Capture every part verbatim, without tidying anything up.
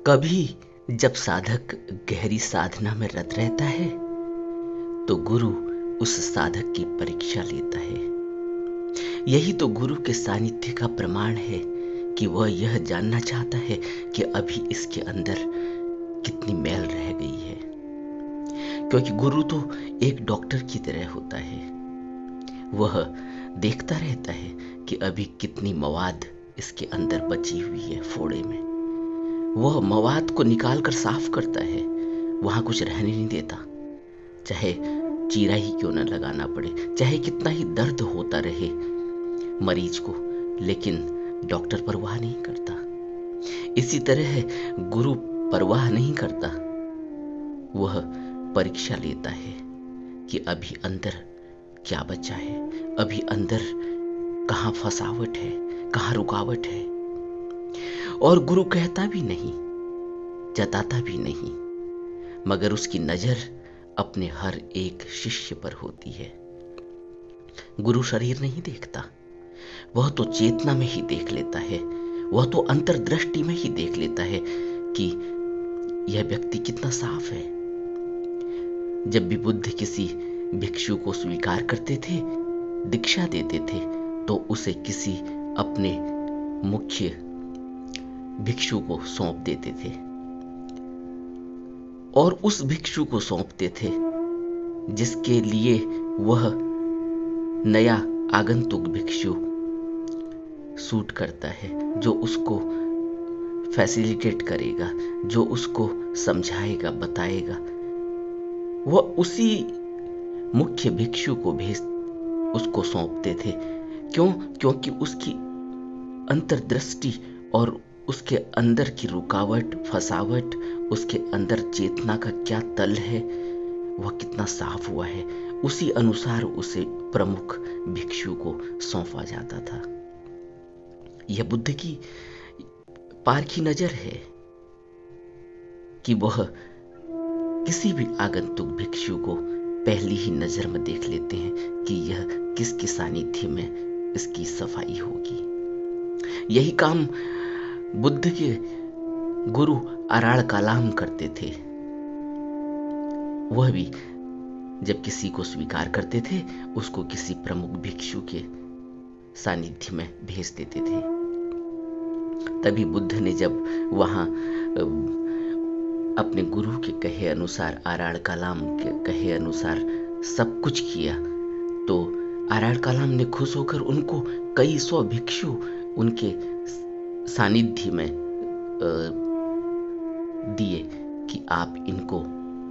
कभी जब साधक गहरी साधना में रत रहता है तो गुरु उस साधक की परीक्षा लेता है। यही तो गुरु के सानिध्य का प्रमाण है कि वह यह जानना चाहता है कि अभी इसके अंदर कितनी मैल रह गई है। क्योंकि गुरु तो एक डॉक्टर की तरह होता है। वह देखता रहता है कि अभी कितनी मवाद इसके अंदर बची हुई है फोड़े में। वह मवाद को निकालकर साफ करता है, वहां कुछ रहने नहीं देता, चाहे चीरा ही क्यों न लगाना पड़े, चाहे कितना ही दर्द होता रहे मरीज को, लेकिन डॉक्टर परवाह नहीं करता। इसी तरह गुरु परवाह नहीं करता, वह परीक्षा लेता है कि अभी अंदर क्या बचा है, अभी अंदर कहां फसावट है, कहां रुकावट है। और गुरु कहता भी नहीं, जताता भी नहीं, मगर उसकी नजर अपने हर एक शिष्य पर होती है। गुरु शरीर नहीं देखता, वह तो चेतना में ही देख लेता है, वह तो अंतर्दृष्टि में ही देख लेता है कि यह व्यक्ति कितना साफ है। जब भी बुद्ध किसी भिक्षु को स्वीकार करते थे, दीक्षा देते थे, तो उसे किसी अपने मुख्य भिक्षु को सौंप देते थे और उस भिक्षु को सौंपते थे जिसके लिए वह नया आगंतुक भिक्षु सूट करता है, जो उसको फैसिलिटेट करेगा, जो उसको समझाएगा, बताएगा। वह उसी मुख्य भिक्षु को भेज उसको सौंपते थे। क्यों? क्योंकि उसकी अंतर्दृष्टि और उसके अंदर की रुकावट, फसावट, उसके अंदर चेतना का क्या तल है, वह कितना साफ हुआ है, उसी अनुसार उसे प्रमुख भिक्षु को सौंपा जाता था। यह बुद्ध की पारखी नजर है कि वह किसी भी आगंतुक भिक्षु को पहली ही नजर में देख लेते हैं कि यह किसके सानिध्य में इसकी सफाई होगी। यही काम बुद्ध के गुरु अराल कालाम करते थे। वह भी जब किसी को स्वीकार करते थे, उसको किसी प्रमुख भिक्षु के सानिध्य में भेज देते थे। तभी बुद्ध ने जब वहां अपने गुरु के कहे अनुसार, अराल कालाम के कहे अनुसार सब कुछ किया, तो अराल कालाम ने खुश होकर उनको कई सौ भिक्षु उनके सानिध्य में दिए कि आप इनको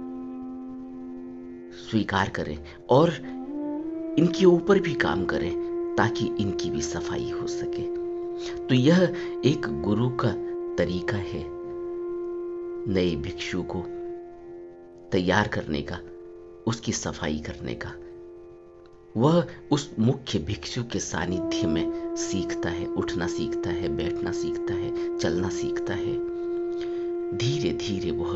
स्वीकार करें और इनके ऊपर भी काम करें ताकि इनकी भी सफाई हो सके। तो यह एक गुरु का तरीका है नए भिक्षु को तैयार करने का, उसकी सफाई करने का। वह उस मुख्य भिक्षु के सानिध्य में सीखता है, उठना सीखता है, बैठना सीखता है, चलना सीखता है। धीरे धीरे वह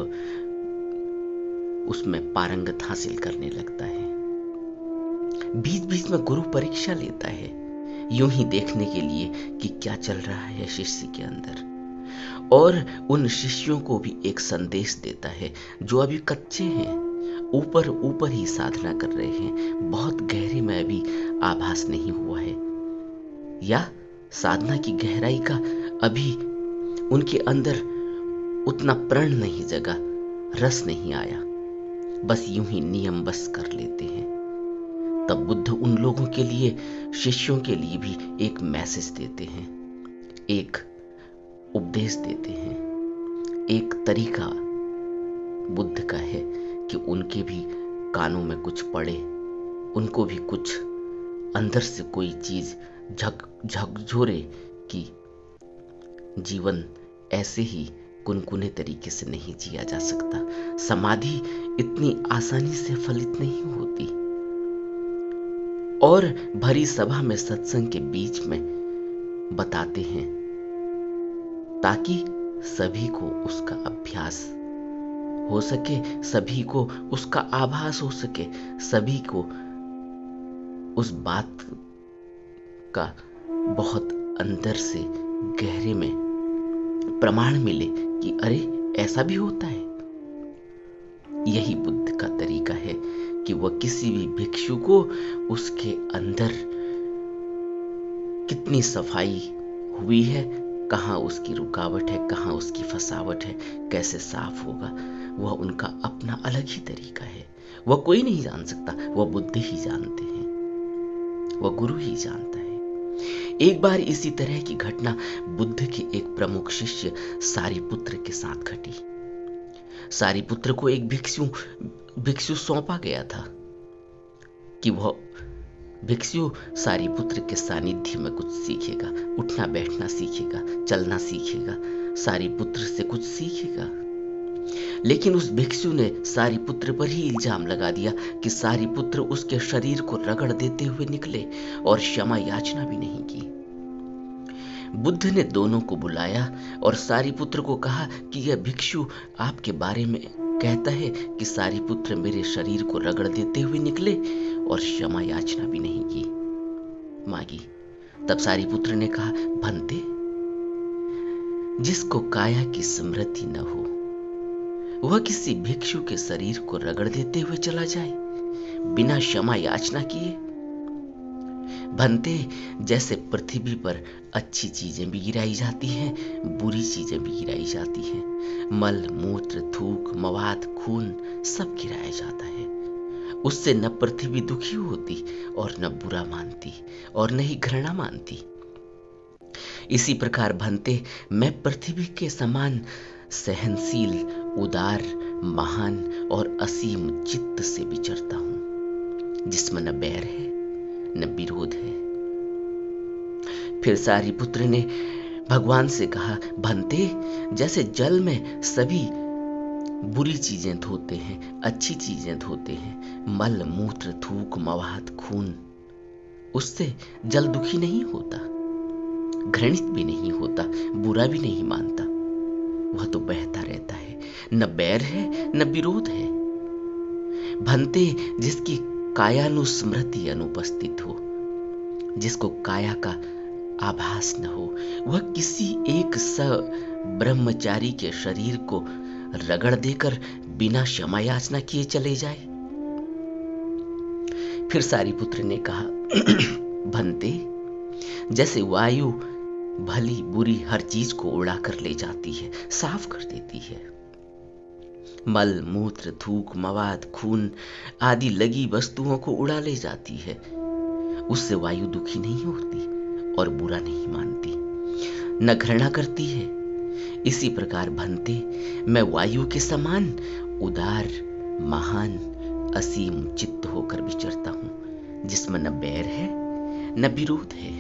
उसमें पारंगत हासिल करने लगता है। बीच बीच में गुरु परीक्षा लेता है, यूं ही देखने के लिए कि क्या चल रहा है शिष्य के अंदर, और उन शिष्यों को भी एक संदेश देता है जो अभी कच्चे हैं, ऊपर ऊपर ही साधना कर रहे हैं, बहुत गहरे में अभी आभास नहीं हुआ है, या साधना की गहराई का अभी उनके अंदर उतना प्रण नहीं जगा, रस नहीं आया, बस यूं ही नियम बस कर लेते हैं। तब बुद्ध उन लोगों के लिए, शिष्यों के लिए भी एक मैसेज देते हैं, एक उपदेश देते हैं। एक तरीका बुद्ध का है कि उनके भी कानों में कुछ पड़े, उनको भी कुछ अंदर से कोई चीज झक झकझोरे कि जीवन ऐसे ही कुनकुने तरीके से नहीं जिया जा सकता। समाधि इतनी आसानी से फलित नहीं होती। और भरी सभा में सत्संग के बीच में बताते हैं ताकि सभी को उसका अभ्यास हो सके, सभी को उसका आभास हो सके, सभी को उस बात का बहुत अंदर से गहरे में प्रमाण मिले कि अरे ऐसा भी होता है। यही बुद्ध का तरीका है कि वह किसी भी भिक्षु को उसके अंदर कितनी सफाई हुई है, कहाँ उसकी रुकावट है, कहाँ उसकी फसावट है, कैसे साफ होगा, वह उनका अपना अलग ही तरीका है। वह कोई नहीं जान सकता, वह बुद्ध ही जानते हैं, वह गुरु ही जानता है। एक बार इसी तरह की घटना बुद्ध के एक प्रमुख शिष्य सारिपुत्र के साथ घटी। सारिपुत्र को एक भिक्षु भिक्षु सौंपा गया था कि वह भिक्षु सारिपुत्र के सानिध्य में कुछ सीखेगा, उठना बैठना सीखेगा, चलना सीखेगा, सारिपुत्र से कुछ सीखेगा। लेकिन उस भिक्षु ने सारिपुत्र पर ही इल्जाम लगा दिया कि सारिपुत्र उसके शरीर को रगड़ देते हुए निकले और क्षमा याचना भी नहीं की। बुद्ध ने दोनों को बुलाया और सारिपुत्र को कहा कि यह भिक्षु आपके बारे में कहता है कि सारिपुत्र मेरे शरीर को रगड़ देते हुए निकले और क्षमा याचना भी नहीं की मांगी। तब सारिपुत्र ने कहा, भंते, जिसको काया की स्मृति न हो वह किसी भिक्षु के शरीर को रगड़ देते हुए चला जाए बिना क्षमा याचना किए। भंते, जैसे पृथ्वी पर अच्छी चीजें भी गिराई जाती हैं, बुरी चीजें भी गिराई जाती हैं, मल मूत्र थूक मवाद खून सब गिराया जाता है, उससे न पृथ्वी दुखी होती और न बुरा मानती और न ही घृणा मानती। इसी प्रकार भंते, मैं पृथ्वी के समान सहनशील, उदार, महान और असीम चित्त से विचरता हूं, जिसमें न बैर है न विरोध है। फिर सारिपुत्र ने भगवान से कहा, भंते, जैसे जल में सभी बुरी चीजें धोते हैं, अच्छी चीजें धोते हैं, मल मूत्र थूक मवाद खून, उससे जल दुखी नहीं होता, घृणित भी नहीं होता, बुरा भी नहीं मानता, वह तो बहता रहता है, न बैर है न विरोध है। भंते, जिसकी कायानुस्मृति अनुपस्थित हो, जिसको काया का आभास न हो, वह किसी एक स ब्रह्मचारी के शरीर को रगड़ देकर बिना क्षमा याचना किए चले जाए। फिर सारिपुत्र ने कहा, भंते, जैसे वायु भली बुरी हर चीज को उड़ा कर ले जाती है, साफ कर देती है, मल मूत्र थूक मवाद खून आदि लगी वस्तुओं को उड़ा ले जाती है, उससे वायु दुखी नहीं होती और बुरा नहीं मानती, न घृणा करती है। इसी प्रकार भंते, मैं वायु के समान उदार, महान, असीम चित्त होकर विचरता हूं, जिसमें न बैर है न विरोध है।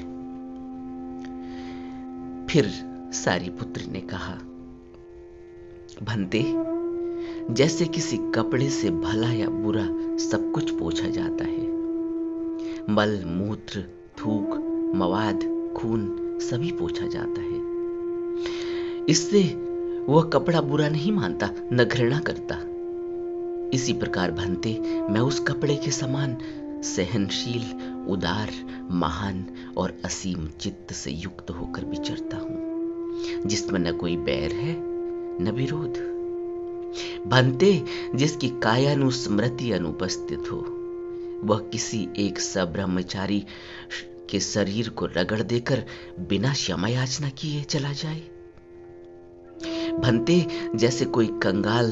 फिर सारिपुत्र ने कहा, भंते, जैसे किसी कपड़े से भला या बुरा सब कुछ पोंछा जाता है, मल मूत्र थूक मवाद खून सभी पोंछा जाता है, इससे वह कपड़ा बुरा नहीं मानता न घृणा करता। इसी प्रकार भंते, मैं उस कपड़े के समान सहनशील, उदार, महान और असीम चित्त से युक्त होकर विचरता हूं, जिसमें न कोई बैर है न विरोध। भंते, जिसकी कायानुस्मृति अनुपस्थित हो, वह किसी एक सब्रह्मचारी के शरीर को रगड़ देकर बिना क्षमा याचना किए चला जाए। भंते, जैसे कोई कंगाल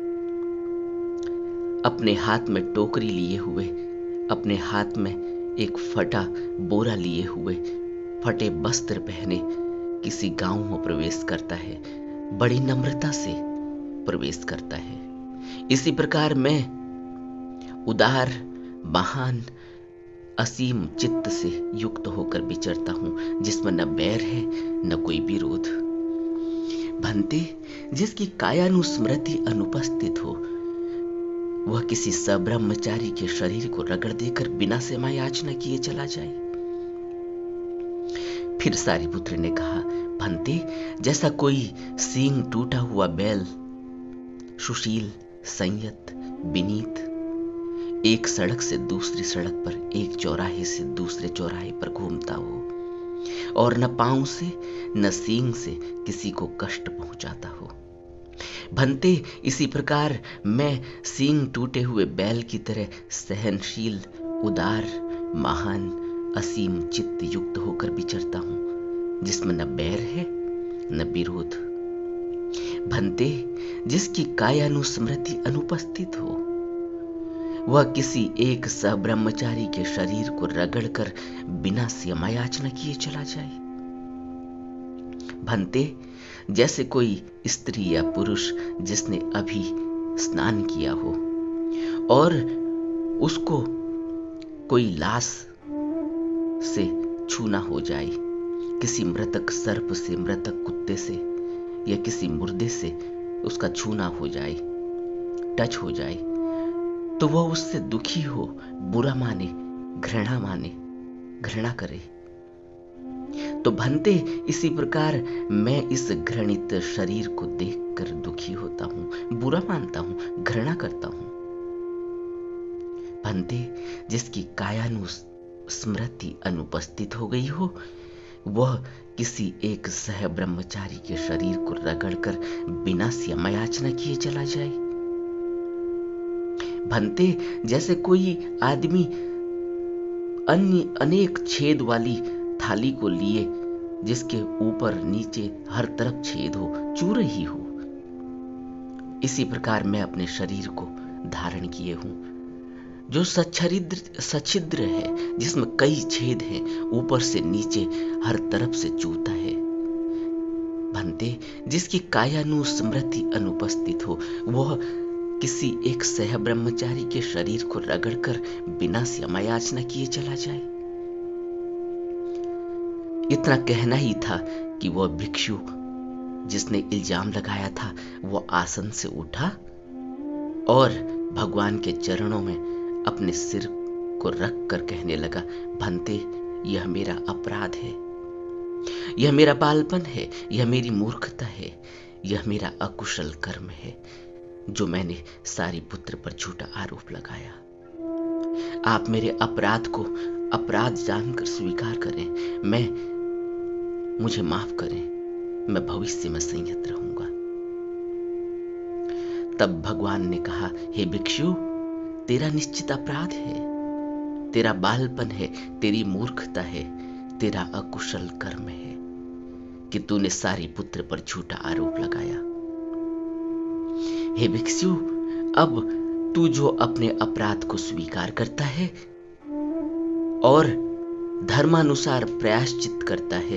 अपने हाथ में टोकरी लिए हुए, अपने हाथ में एक फटा बोरा लिए हुए, फटे वस्त्र पहने किसी गांव में प्रवेश करता है, बड़ी नम्रता से प्रवेश करता है, इसी प्रकार मैं उदार, महान, असीम चित्त से युक्त होकर विचरता हूं, जिसमें न बैर है न कोई विरोध। भंते, जिसकी कायानुस्मृति अनुपस्थित हो, वह किसी सब्रह्मचारी के शरीर को रगड़ देकर बिना क्षमा याचना किए चला जाए। फिर सारिपुत्र ने कहा, भंते, जैसा कोई सींग टूटा हुआ बैल सुशील, संयत, विनीत एक सड़क से दूसरी सड़क पर, एक चौराहे से दूसरे चौराहे पर घूमता हो और न पांव से न सींग से किसी को कष्ट पहुंचाता हो, भंते, इसी प्रकार मैं सींग टूटे हुए बैल की तरह सहनशील, उदार, महान, असीम चित्त युक्त होकर विचरता हूं, जिसमें न बैर है न विरोध। भंते, जिसकी कायानुस्मृति अनुपस्थित हो, वह किसी एक सब्रह्मचारी के शरीर को रगड़कर बिना सेमायाचना किए चला जाए। भंते, जैसे कोई स्त्री या पुरुष जिसने अभी स्नान किया हो और उसको कोई लाश से छूना हो जाए, किसी मृतक सर्प से, मृतक कुत्ते से या किसी मुर्दे से उसका छूना हो जाए, टच हो जाए, तो वह उससे दुखी हो, बुरा माने, घृणा माने, घृणा करे। तो भंते, इसी प्रकार मैं इस घृणित शरीर को देखकर दुखी होता हूं, बुरा मानता हूं, घृणा करता हूं। भंते, जिसकी कायानुस्मृति अनुपस्थित हो गई हो, वह किसी एक सह ब्रह्मचारी के शरीर को रगड़कर बिना सेमायाचना किए चला जाए। भंते, जैसे कोई आदमी अन्य अनेक छेद वाली थाली को लिए, जिसके ऊपर नीचे हर तरफ छेद हो, चू रही हो, इसी प्रकार मैं अपने शरीर को धारण किए हूं, जो सच्छिद्र सच्छिद्र है, जिसमें कई छेद हैं, ऊपर से नीचे हर तरफ से चूता है। भंते, जिसकी कायानुस्मृति अनुपस्थित हो, वह किसी एक सह ब्रह्मचारी के शरीर को रगड़कर बिना सेमायाचना किए चला जाए। इतना कहना ही था कि वह भिक्षु जिसने इल्जाम लगाया था, वो आसन से उठा और भगवान के चरणों में अपने सिर को रख कर कहने लगा, भंते, यह मेरा अपराध है, यह मेरा बालपन है, यह मेरी मूर्खता है, यह मेरा अकुशल कर्म है, जो मैंने सारिपुत्र पर झूठा आरोप लगाया। आप मेरे अपराध को अपराध जानकर स्वीकार करें, मैं मुझे माफ करें, मैं भविष्य में संयत रहूंगा। तब भगवान ने कहा, हे भिक्षु, तेरा निश्चित अपराध है, तेरा बालपन है, तेरी मूर्खता है, तेरा अकुशल कर्म है कि तूने सारिपुत्र पर झूठा आरोप लगाया। हे भिक्षु, अब तू जो अपने अपराध को स्वीकार करता है और धर्मानुसार प्रायश्चित करता है,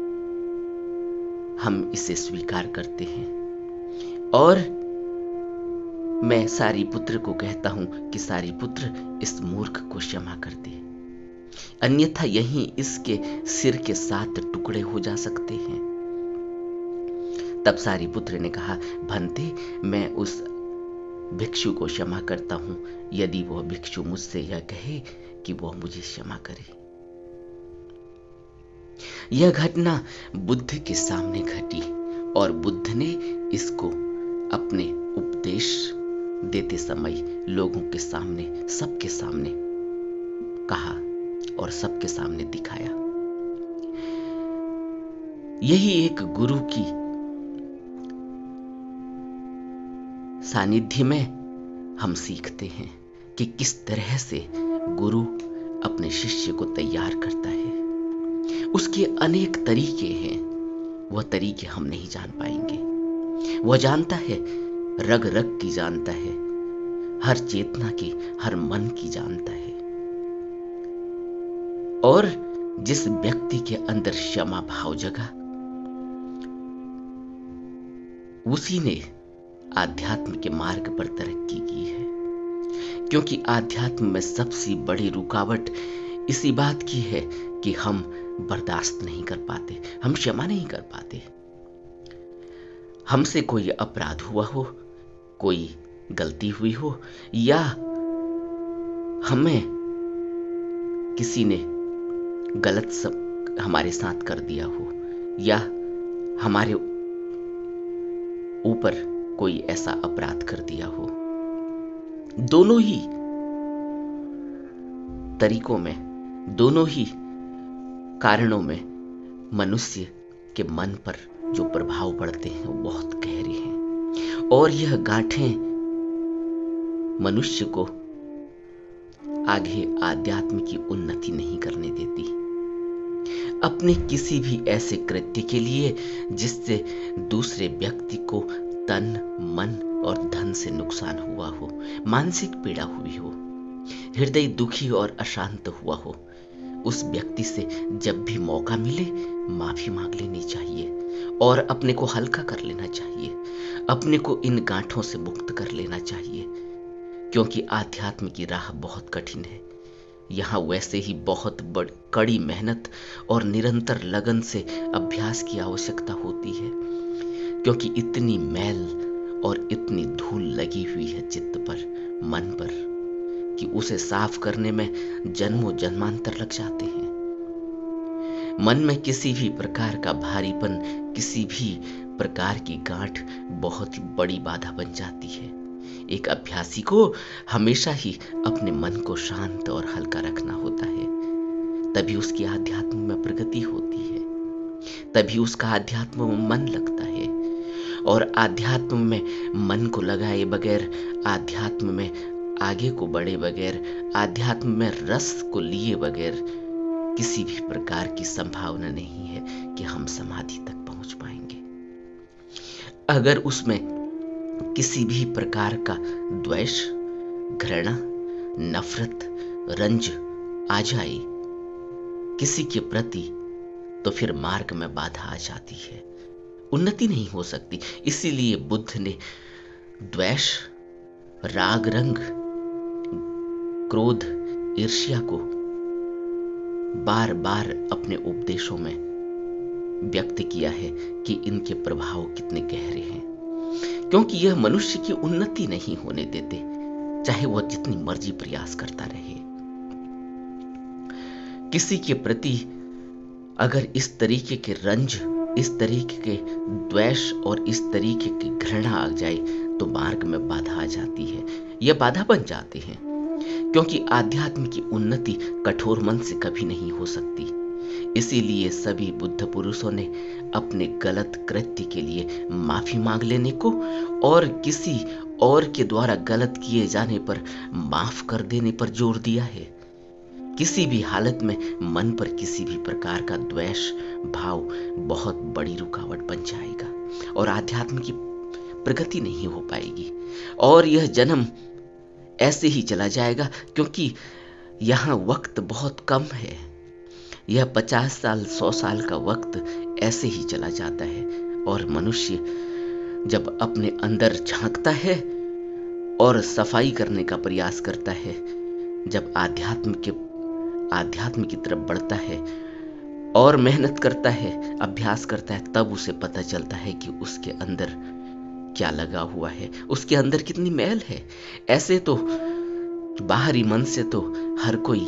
हम इसे स्वीकार करते हैं और मैं सारिपुत्र को कहता हूं कि सारिपुत्र, इस मूर्ख को क्षमा कर दे, अन्यथा यहीं इसके सिर के सात टुकड़े हो जा सकते हैं। तब सारिपुत्र ने कहा, भंते, मैं उस भिक्षु को क्षमा करता हूं, यदि वह भिक्षु मुझसे यह कहे कि वह मुझे क्षमा करे। यह घटना बुद्ध के सामने घटी और बुद्ध ने इसको अपने उपदेश देते समय लोगों के सामने, सबके सामने कहा और सबके सामने दिखाया। यही एक गुरु की सानिध्य में हम सीखते हैं कि किस तरह से गुरु अपने शिष्य को तैयार करता है। उसके अनेक तरीके हैं, वह तरीके हम नहीं जान पाएंगे। वह जानता है, रग रग की जानता है, हर चेतना की, हर मन की जानता है। और जिस व्यक्ति के अंदर क्षमा भाव जगा, उसी ने आध्यात्म के मार्ग पर तरक्की की है। क्योंकि आध्यात्म में सबसे बड़ी रुकावट इसी बात की है कि हम बर्दाश्त नहीं कर पाते, हम क्षमा नहीं कर पाते। हमसे कोई अपराध हुआ हो, कोई गलती हुई हो, या हमें किसी ने गलत सब हमारे साथ कर दिया हो, या हमारे ऊपर कोई ऐसा अपराध कर दिया हो, दोनों ही तरीकों में, दोनों ही कारणों में मनुष्य के मन पर जो प्रभाव पड़ते हैं वो बहुत गहरे हैं। और यह गांठें मनुष्य को आगे आध्यात्म की उन्नति नहीं करने देती। अपने किसी भी ऐसे कृत्य के लिए जिससे दूसरे व्यक्ति को तन, मन और धन से नुकसान हुआ हो, मानसिक पीड़ा हुई हो, हृदय दुखी और अशांत हुआ हो, उस व्यक्ति से जब भी मौका मिले माफी मांग लेनी चाहिए और अपने को हल्का कर लेना चाहिए, अपने को इन गांठों से मुक्त कर लेना चाहिए। क्योंकि आध्यात्म की राह बहुत कठिन है। यहाँ वैसे ही बहुत बड़ी कड़ी मेहनत और निरंतर लगन से अभ्यास की आवश्यकता होती है, क्योंकि इतनी मैल और इतनी धूल लगी हुई है चित्त पर, मन पर, कि उसे साफ करने में जन्मों जन्मांतर लग जाते हैं। मन में किसी भी प्रकार का भारीपन, किसी भी प्रकार की गांठ बहुत ही बड़ी बाधा बन जाती है। एक अभ्यासी को हमेशा ही अपने मन को शांत और हल्का रखना होता है, तभी उसकी आध्यात्म में प्रगति होती है, तभी उसका आध्यात्म में मन लगता है। और आध्यात्म में मन को लगाए बगैर, आध्यात्म में आगे को बढ़े बगैर, आध्यात्म में रस को लिए बगैर किसी भी प्रकार की संभावना नहीं है कि हम समाधि तक पहुंच पाएंगे। अगर उसमें किसी भी प्रकार का द्वेष, घृणा, नफरत, रंज आ जाए किसी के प्रति, तो फिर मार्ग में बाधा आ जाती है, उन्नति नहीं हो सकती। इसीलिए बुद्ध ने द्वेष, राग, रंग, क्रोध, ईर्ष्या को बार बार अपने उपदेशों में व्यक्त किया है कि इनके प्रभाव कितने गहरे हैं, क्योंकि यह मनुष्य की उन्नति नहीं होने देते, चाहे वह जितनी मर्जी प्रयास करता रहे। किसी के प्रति अगर इस तरीके के रंज, इस तरीके के द्वेष और इस तरीके की घृणा आ जाए तो मार्ग में बाधा आ जाती है, यह बाधा बन जाते हैं। क्योंकि आध्यात्म की उन्नति कठोर मन से कभी नहीं हो सकती। इसीलिए सभी बुद्ध पुरुषों ने अपने गलत कृत्य के लिए माफी मांग लेने को और किसी और के द्वारा गलत किए जाने पर माफ कर देने पर जोर दिया है। किसी भी हालत में मन पर किसी भी प्रकार का द्वेष भाव बहुत बड़ी रुकावट बन जाएगा और आध्यात्म की प्रगति नहीं हो पाएगी, और यह जन्म ऐसे ही चला जाएगा, क्योंकि यहाँ वक्त बहुत कम है। यह पचास साल, सौ साल का वक्त ऐसे ही चला जाता है। और मनुष्य जब अपने अंदर झांकता है और सफाई करने का प्रयास करता है, जब आध्यात्म के आध्यात्म की तरफ बढ़ता है और मेहनत करता है, अभ्यास करता है, तब उसे पता चलता है कि उसके अंदर क्या लगा हुआ है, उसके अंदर कितनी मैल है। ऐसे तो बाहरी मन से तो हर कोई,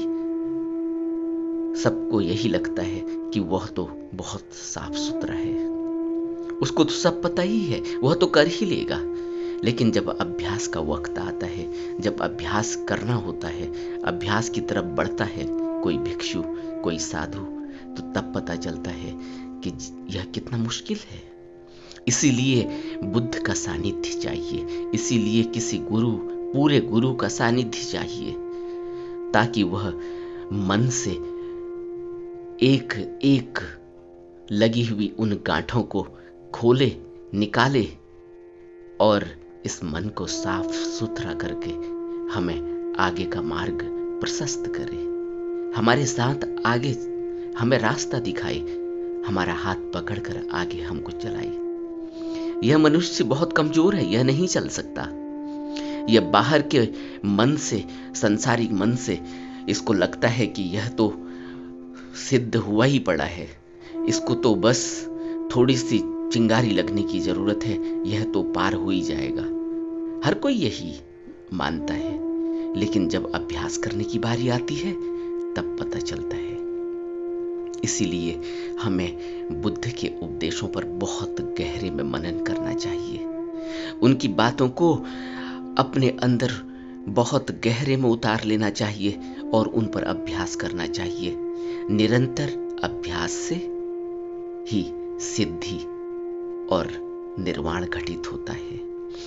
सबको यही लगता है कि वह तो बहुत साफ सुथरा है, उसको तो सब पता ही है, वह तो कर ही लेगा। लेकिन जब अभ्यास का वक्त आता है, जब अभ्यास करना होता है, अभ्यास की तरफ बढ़ता है कोई भिक्षु, कोई साधु, तो तब पता चलता है कि यह कितना मुश्किल है। इसीलिए बुद्ध का सानिध्य चाहिए, इसीलिए किसी गुरु, पूरे गुरु का सानिध्य चाहिए, ताकि वह मन से एक एक लगी हुई उन गांठों को खोले, निकाले और इस मन को साफ सुथरा करके हमें आगे का मार्ग प्रशस्त करे, हमारे साथ आगे हमें रास्ता दिखाए, हमारा हाथ पकड़कर आगे हमको चलाए। यह मनुष्य बहुत कमजोर है, यह नहीं चल सकता। यह बाहर के मन से, संसारिक मन से इसको लगता है कि यह तो सिद्ध हुआ ही पड़ा है, इसको तो बस थोड़ी सी चिंगारी लगने की जरूरत है, यह तो पार हो ही जाएगा। हर कोई यही मानता है, लेकिन जब अभ्यास करने की बारी आती है तब पता चलता है। इसीलिए हमें बुद्ध के उपदेशों पर बहुत गहरे में मनन करना चाहिए, उनकी बातों को अपने अंदर बहुत गहरे में उतार लेना चाहिए और उन पर अभ्यास करना चाहिए। निरंतर अभ्यास से ही सिद्धि और निर्वाण घटित होता है।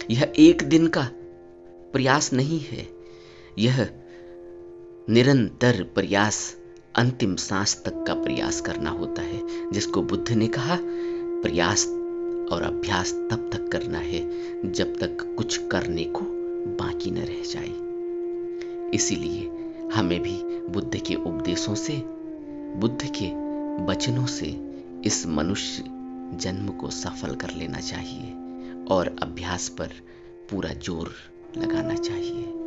यह एक दिन का प्रयास नहीं है, यह निरंतर प्रयास, अंतिम सांस तक का प्रयास करना होता है, जिसको बुद्ध ने कहा प्रयास और अभ्यास तब तक करना है जब तक कुछ करने को बाकी न रह जाए। इसीलिए हमें भी बुद्ध के उपदेशों से, बुद्ध के वचनों से इस मनुष्य जन्म को सफल कर लेना चाहिए और अभ्यास पर पूरा जोर लगाना चाहिए।